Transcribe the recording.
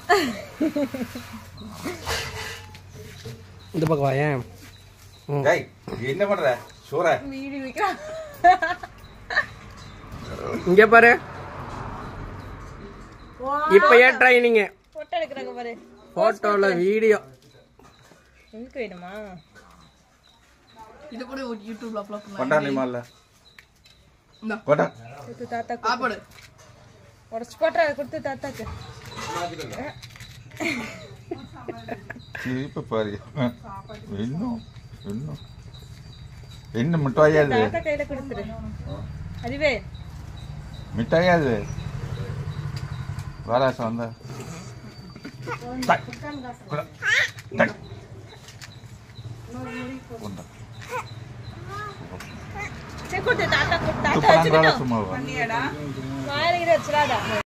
இந்த பக்கம் வாயேன். டேய் என்ன பண்ற? சோற வீடியோ வைக்கா. இங்க பாரு. இப்ப ஏன் ட்ரைனிங்? போட்டோ எடுக்கறாங்க பாரு. போட்டோல வீடியோ. உங்களுக்கு வேணுமா? இது கூட யூடியூப்ல அப்லோட் பண்ணலாம். பண்டானி மால்ல. இந்த போடா. இது தாத்தா சாப்பாடு. உடைச்சு போட்டா கொடுத்து தாத்தாக்கு. இப்ப பாரு. என்ன மிட்டாயா இது? தாத்தா கையில கொடுத்துரு. அதுவே மிட்டாயா இது? வாராச வந்தா. சரி கொடுத்து தாத்தா கொடுத்து தாத்தா வச்சுக்கோ. சும்மா வாயில வச்சிராத.